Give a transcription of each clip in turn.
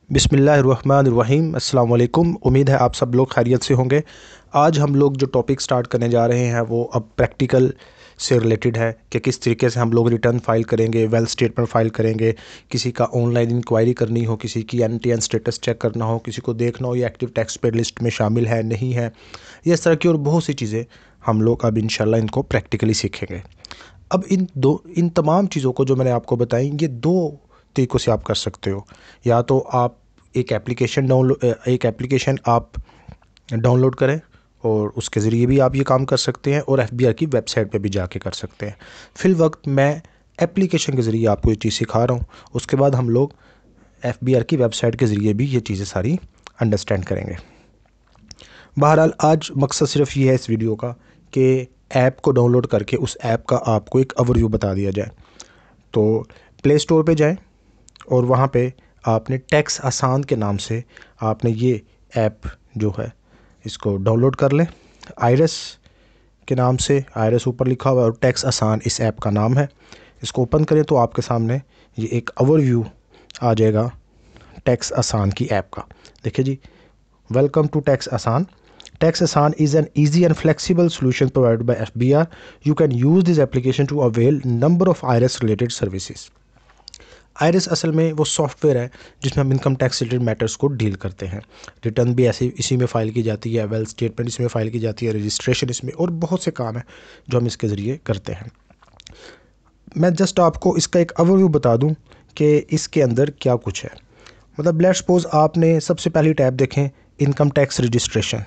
बिस्मिल्लाहिर्रहमानिर्रहीम। अस्सलाम वालेकुम। उम्मीद है आप सब लोग खैरियत से होंगे। आज हम लोग जो टॉपिक स्टार्ट करने जा रहे हैं वो अब प्रैक्टिकल से रिलेटेड है कि किस तरीके से हम लोग रिटर्न फाइल करेंगे, वेल्थ स्टेटमेंट फाइल करेंगे, किसी का ऑनलाइन इंक्वायरी करनी हो, किसी की एन स्टेटस चेक करना हो, किसी को देखना हो ये एक्टिव टैक्स पेड लिस्ट में शामिल है नहीं है, ये इस तरह की और बहुत सी चीज़ें हम लोग अब इंशाल्लाह इनको प्रैक्टिकली सीखेंगे। अब इन तमाम चीज़ों को जो मैंने आपको बताई ये दो तरीक़ों से आप कर सकते हो। या तो आप एक एप्लीकेशन आप डाउनलोड करें और उसके ज़रिए भी आप ये काम कर सकते हैं, और एफबीआर की वेबसाइट पे भी जाके कर सकते हैं। फिल वक्त मैं एप्लीकेशन के ज़रिए आपको ये चीज़ सिखा रहा हूँ, उसके बाद हम लोग एफबीआर की वेबसाइट के ज़रिए भी ये चीज़ें सारी अंडरस्टैंड करेंगे। बहरहाल आज मकसद सिर्फ ये है इस वीडियो का कि ऐप को डाउनलोड करके उस ऐप का आपको एक ओवरव्यू बता दिया जाए। तो प्ले स्टोर पे जाएं और वहाँ पे आपने टैक्स आसान के नाम से आपने ये ऐप जो है इसको डाउनलोड कर लें। आयरस के नाम से, आयरस ऊपर लिखा हुआ है और टैक्स आसान इस ऐप का नाम है। इसको ओपन करें तो आपके सामने ये एक ओवरव्यू आ जाएगा टैक्स आसान की ऐप का। देखिए जी, welcome to tax Asan. Tax Asan is an easy and flexible solution provided by FBR. You can use this application to avail number of IRS related services. IRS असल में वो सॉफ्टवेयर है जिसमें हम इनकम टैक्स रिलेटेड मैटर्स को deal करते हैं। Return भी ऐसे इसी में फ़ाइल की जाती है, वेल्थ स्टेटमेंट इसमें फ़ाइल की जाती है, रजिस्ट्रेशन इसमें, और बहुत से काम हैं जो हम इसके ज़रिए करते हैं। मैं जस्ट आपको इसका एक ओवरव्यू बता दूं कि इसके अंदर क्या कुछ है। मतलब लेट्स सपोज आपने सबसे पहली टैब देखें, इनकम टैक्स रजिस्ट्रेशन।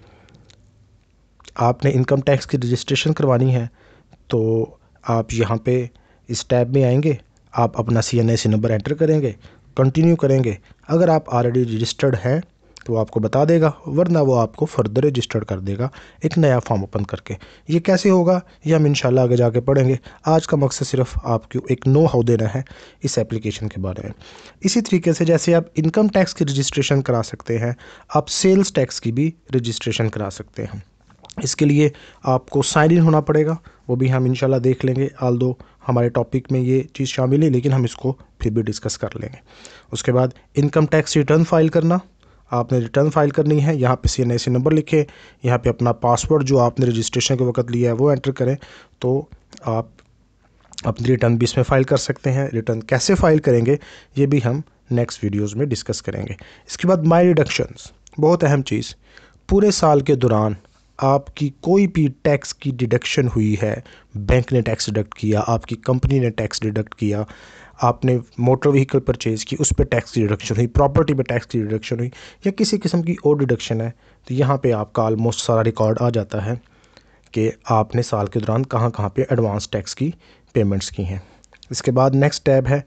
आपने इनकम टैक्स की रजिस्ट्रेशन करवानी है तो आप यहाँ पे इस टैब में आएंगे, आप अपना CNIC नंबर एंटर करेंगे, कंटिन्यू करेंगे। अगर आप ऑलरेडी रजिस्टर्ड हैं तो आपको बता देगा, वरना वो आपको फर्दर रजिस्टर्ड कर देगा एक नया फॉर्म ओपन करके। ये कैसे होगा ये हम इंशाल्लाह आगे जाके पढ़ेंगे। आज का मकसद सिर्फ आपको एक नो हाउ देना है इस एप्लीकेशन के बारे में। इसी तरीके से जैसे आप इनकम टैक्स की रजिस्ट्रेशन करा सकते हैं, आप सेल्स टैक्स की भी रजिस्ट्रेशन करा सकते हैं। इसके लिए आपको साइन इन होना पड़ेगा, वो भी हम इंशाल्लाह देख लेंगे। आल्दो हमारे टॉपिक में ये चीज़ शामिल है, लेकिन हम इसको फिर भी डिस्कस कर लेंगे। उसके बाद इनकम टैक्स रिटर्न फाइल करना, आपने रिटर्न फाइल करनी है। यहाँ पे CNIC नंबर लिखे, यहाँ पे अपना पासवर्ड जो आपने रजिस्ट्रेशन के वक्त लिया है वो एंटर करें, तो आप अपनी रिटर्न भी इसमें फ़ाइल कर सकते हैं। रिटर्न कैसे फ़ाइल करेंगे ये भी हम नेक्स्ट वीडियोज़ में डिस्कस करेंगे। इसके बाद माई डिडक्शंस, बहुत अहम चीज़। पूरे साल के दौरान आपकी कोई भी टैक्स की डिडक्शन हुई है, बैंक ने टैक्स डिडक्ट किया, आपकी कंपनी ने टैक्स डिडक्ट किया, आपने मोटर व्हीकल परचेज़ की उस पर टैक्स की डिडक्शन हुई, प्रॉपर्टी पे टैक्स की डिडक्शन हुई, या किसी किस्म की और डिडक्शन है, तो यहाँ पे आपका ऑलमोस्ट सारा रिकॉर्ड आ जाता है कि आपने साल के दौरान कहाँ कहाँ पे एडवांस टैक्स की पेमेंट्स की हैं। इसके बाद नेक्स्ट टैब है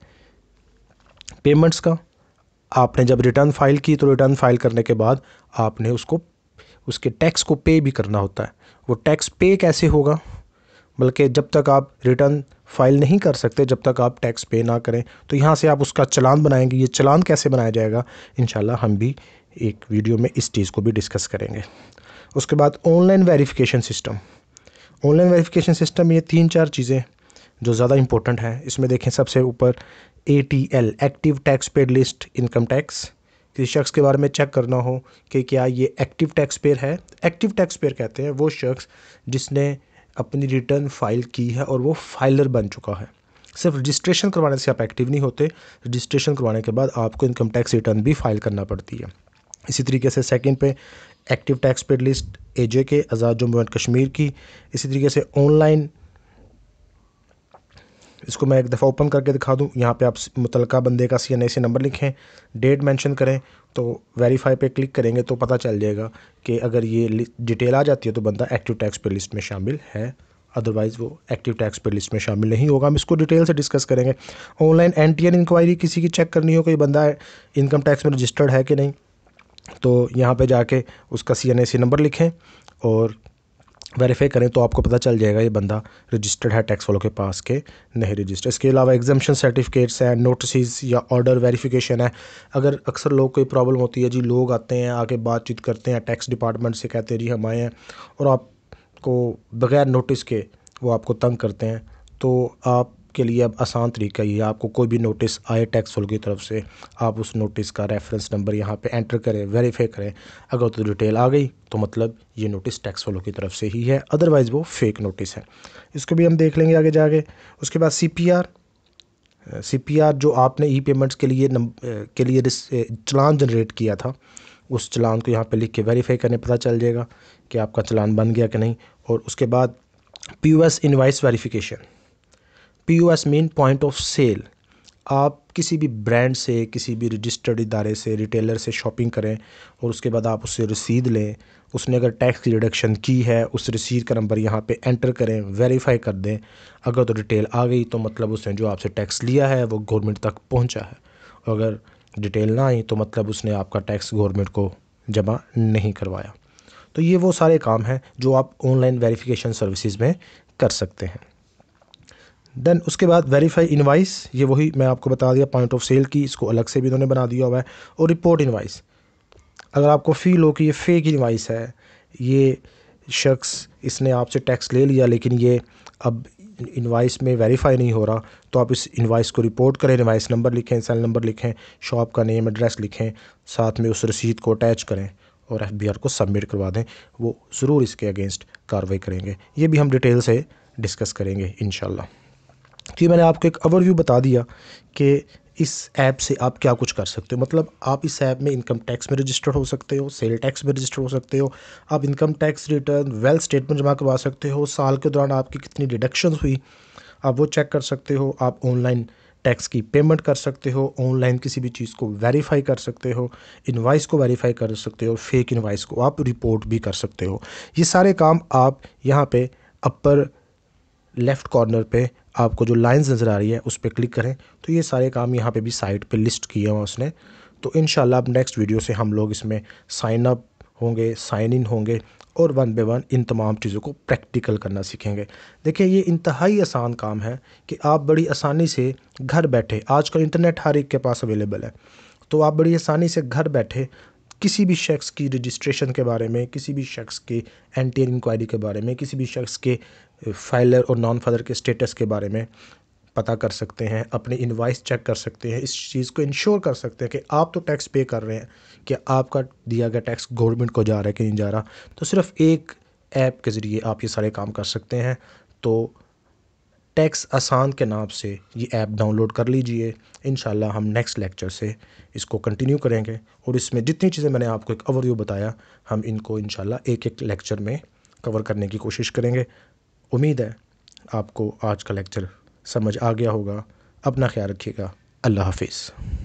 पेमेंट्स का। आपने जब रिटर्न फाइल की तो रिटर्न फाइल करने के बाद आपने उसके टैक्स को पे भी करना होता है। वो टैक्स पे कैसे होगा, बल्कि जब तक आप रिटर्न फाइल नहीं कर सकते, जब तक आप टैक्स पे ना करें, तो यहाँ से आप उसका चालान बनाएंगे। ये चालान कैसे बनाया जाएगा इंशाल्लाह हम भी एक वीडियो में इस चीज़ को भी डिस्कस करेंगे। उसके बाद online verification system. Online verification system में ये 3-4 चीज़ें जो ज़्यादा इंपॉर्टेंट है। इसमें देखें सबसे ऊपर ATL, active tax paid list income tax. किसी शख्स के बारे में चेक करना हो कि क्या ये एक्टिव टैक्स पेयर है। एक्टिव टैक्स पेयर कहते हैं वो शख्स जिसने अपनी रिटर्न फाइल की है और वो फाइलर बन चुका है। सिर्फ रजिस्ट्रेशन करवाने से आप एक्टिव नहीं होते, रजिस्ट्रेशन करवाने के बाद आपको इनकम टैक्स रिटर्न भी फाइल करना पड़ती है। इसी तरीके से सेकंड पे active tax paid list AJK, Azad Jammu and Kashmir की। इसी तरीके से ऑनलाइन, इसको मैं एक दफ़ा ओपन करके दिखा दूं। यहाँ पे आप मुतलका बंदे का CNIC नंबर लिखें, डेट मेंशन करें, तो वेरीफाई पे क्लिक करेंगे तो पता चल जाएगा कि अगर ये डिटेल आ जाती है तो बंदा एक्टिव टैक्स पे लिस्ट में शामिल है, अदरवाइज़ वो एक्टिव टैक्स पे लिस्ट में शामिल नहीं होगा। हम इसको डिटेल से डिस्कस करेंगे। ऑनलाइन NTN इंक्वायरी किसी की चेक करनी हो कि बंदा इनकम टैक्स में रजिस्टर्ड है कि नहीं, तो यहाँ पर जाके उसका CNIC नंबर लिखें और वेरीफाई करें तो आपको पता चल जाएगा ये बंदा रजिस्टर्ड है टैक्स वालों के पास के नहीं रजिस्टर्ड। इसके अलावा एग्जाम्पशन सर्टिफिकेट्स हैं, नोटिस या ऑर्डर वेरिफिकेशन है। अगर अक्सर लोग कोई प्रॉब्लम होती है जी, लोग आते हैं आके बातचीत करते हैं टैक्स डिपार्टमेंट से, कहते हैं जी हम आए हैं, और आपको बग़ैर नोटिस के वो आपको तंग करते हैं, तो आप आपके लिए अब आसान तरीका ये है, आपको कोई भी नोटिस आए टैक्स वालों की तरफ से, आप उस नोटिस का रेफरेंस नंबर यहाँ पे एंटर करें, वेरीफाई करें। अगर तो डिटेल आ गई तो मतलब ये नोटिस टैक्स वालों की तरफ से ही है, अदरवाइज़ वो फेक नोटिस है। इसको भी हम देख लेंगे आगे जाके। उसके बाद CPR जो आपने ई पेमेंट्स के लिए चलान जनरेट किया था, उस चलान को यहाँ पे लिख के वेरीफाई करने पता चल जाएगा कि आपका चलान बन गया कि नहीं। और उसके बाद POS invoice verification. POS mean point of sale. आप किसी भी ब्रांड से, किसी भी रजिस्टर्ड इदारे से, रिटेलर से शॉपिंग करें और उसके बाद आप उससे रसीद लें, उसने अगर टैक्स की डिडक्शन की है उस रसीद का नंबर यहाँ पे एंटर करें, वेरीफाई कर दें। अगर तो डिटेल आ गई तो मतलब उसने जो आपसे टैक्स लिया है वो गवर्नमेंट तक पहुँचा है। अगर डिटेल ना आई तो मतलब उसने आपका टैक्स गवर्नमेंट को जमा नहीं करवाया। तो ये वो सारे काम हैं जो आप ऑनलाइन वेरिफिकेशन सर्विसेज में कर सकते हैं। देन उसके बाद वेरीफाई इनवाइस, ये वही मैं आपको बता दिया पॉइंट ऑफ सेल की, इसको अलग से भी इन्होंने बना दिया हुआ है। और रिपोर्ट इनवाइस, अगर आपको फील हो कि ये फेक इनवाइस है, ये शख्स इसने आपसे टैक्स ले लिया लेकिन ये अब इनवाइस में वेरीफाई नहीं हो रहा, तो आप इस इनवाइस को रिपोर्ट करें, इनवाइस नंबर लिखें, सेल नंबर लिखें, शॉप का नेम एड्रेस लिखें, साथ में उस रसीद को अटैच करें और FBR को सबमिट करवा दें। वो ज़रूर इसके अगेंस्ट कार्रवाई करेंगे। ये भी हम डिटेल से डिस्कस करेंगे इंशाल्लाह। कि मैंने आपको एक ओवरव्यू बता दिया कि इस ऐप से आप क्या कुछ कर सकते हो। मतलब आप इस ऐप में इनकम टैक्स में रजिस्टर्ड हो सकते हो, सेल टैक्स में रजिस्टर्ड हो सकते हो, आप income tax return, wealth statement जमा करवा सकते हो, साल के दौरान आपकी कितनी डिडक्शंस हुई आप वो चेक कर सकते हो, आप ऑनलाइन टैक्स की पेमेंट कर सकते हो, ऑनलाइन किसी भी चीज़ को वेरीफाई कर सकते हो, इनवाइस को वेरीफाई कर सकते हो, फेक इनवाइस को आप रिपोर्ट भी कर सकते हो। ये सारे काम आप यहाँ पे अपर लेफ़्ट कॉर्नर पे आपको जो लाइंस नज़र आ रही है उस पर क्लिक करें तो ये सारे काम यहाँ पे भी साइट पे लिस्ट किए हुए उसने। तो इंशाल्लाह अब नेक्स्ट वीडियो से हम लोग इसमें साइन अप होंगे, साइन इन होंगे और वन बाय वन इन तमाम चीज़ों को प्रैक्टिकल करना सीखेंगे। देखिए ये इंतहाई आसान काम है कि आप बड़ी आसानी से घर बैठे, आजकल इंटरनेट हर एक के पास अवेलेबल है, तो आप बड़ी आसानी से घर बैठे किसी भी शख्स की रजिस्ट्रेशन के बारे में, किसी भी शख्स की एंटी इंक्वायरी के बारे में, किसी भी शख्स के फाइलर और नॉन फाइलर के स्टेटस के बारे में पता कर सकते हैं, अपनी इनवाइस चेक कर सकते हैं, इस चीज़ को इंश्योर कर सकते हैं कि आप तो टैक्स पे कर रहे हैं, कि आपका दिया गया टैक्स गवर्नमेंट को जा रहा है कि नहीं जा रहा। तो सिर्फ एक ऐप के ज़रिए आप ये सारे काम कर सकते हैं। तो टैक्स आसान के नाम से ये ऐप डाउनलोड कर लीजिए। इंशाल्लाह हम नेक्स्ट लेक्चर से इसको कंटिन्यू करेंगे और इसमें जितनी चीज़ें मैंने आपको एक ओवरव्यू बताया हम इनको इंशाल्लाह एक एक लेक्चर में कवर करने की कोशिश करेंगे। उम्मीद है आपको आज का लेक्चर समझ आ गया होगा। अपना ख्याल रखिएगा। अल्लाह हाफिज़।